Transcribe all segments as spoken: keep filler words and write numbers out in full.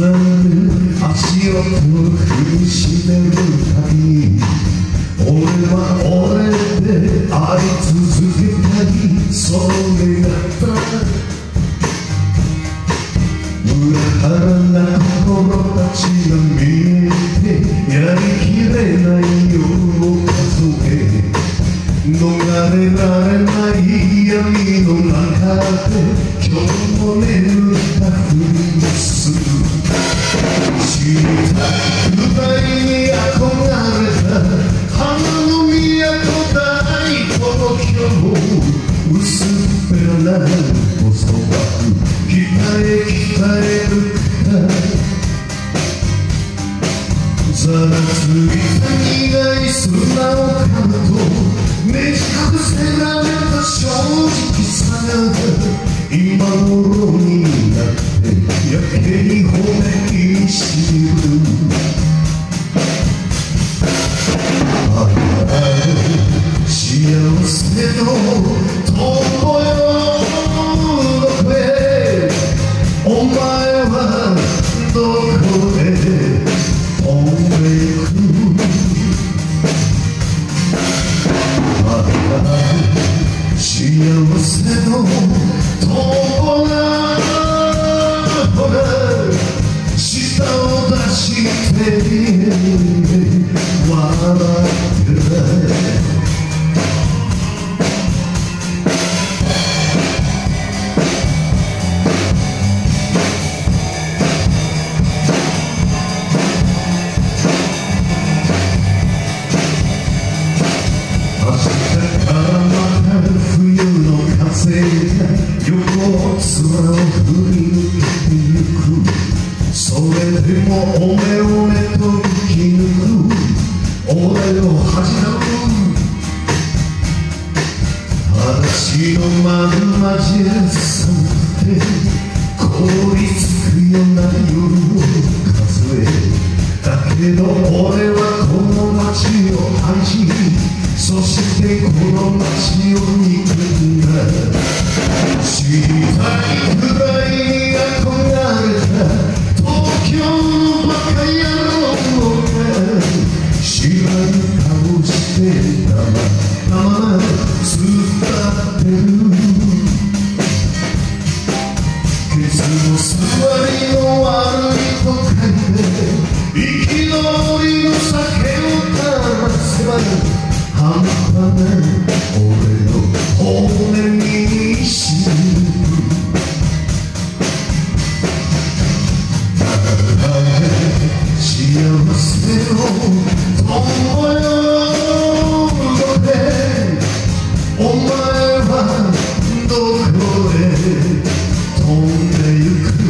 む足音を踏みしめるたび、俺は俺であり続けたい、それが裏腹な心たちが見えて、やりきれない夜を数え、逃れられない闇の中で今日も眠ったふりをする。知りたい舞台に憧れた花の都大東京、薄っぺらな細葉北へ北へ向かい、ざらついた苦い砂を噛むとねじ伏せられた正直さが今頃になってやけに骨にしみる。ああ幸せの友よ、どこへお前はどこへ飛んでゆく。ああ幸せの友がほら舌を出して笑ってる。冬の風が横空を振り抜けてゆく。それでもおめおめと生き抜く俺を恥じらう。嵐のまんまじゃ寒くて凍りつくような夜を数え、だけど俺はこの街を愛し、そしてこの街を憎んだ。知りたいくらいに憧れた東京のバカ野郎が知らぬ顔してたまま突っ立ってる。ケツの座りの悪いと書いて憤りの酒を垂らせば半端ない俺の骨にしみる。だから幸せの友よ、どこへお前はどこへ飛んでゆく。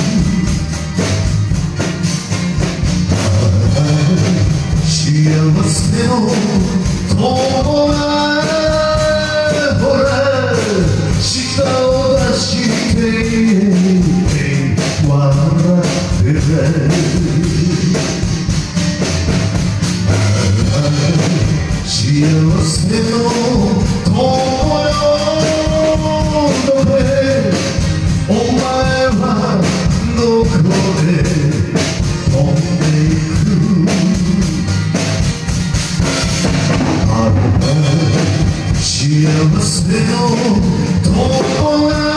幸せの友がほら舌を出して笑ってる。幸せの友よ、どこへお前はどこへ飛んでゆく。幸せの友が